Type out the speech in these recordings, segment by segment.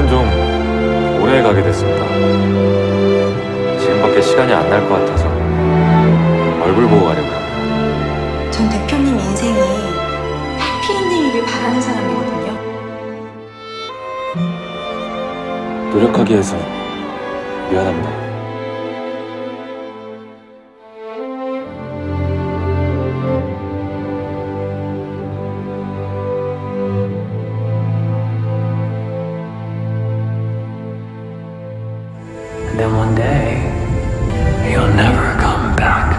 이번엔 좀 오래 가게 됐습니다. 지금밖에 시간이 안 날 것 같아서 얼굴 보고 가려고요. 전 대표님 인생이 해피엔딩이길 바라는 사람이거든요. 노력하게 해서 미안합니다. And then one day, he'll never come back.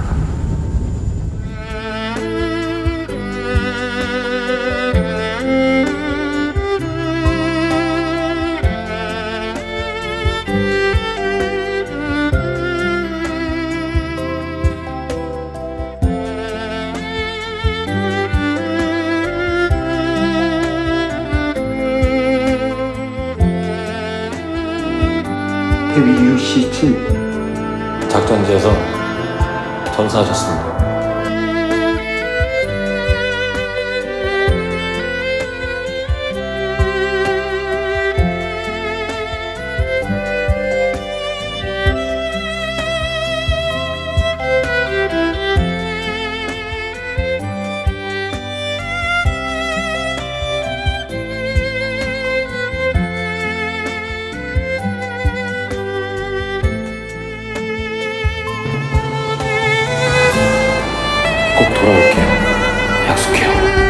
작전지에서 전사하셨습니다. 꼭 돌아올게요. 약속해요.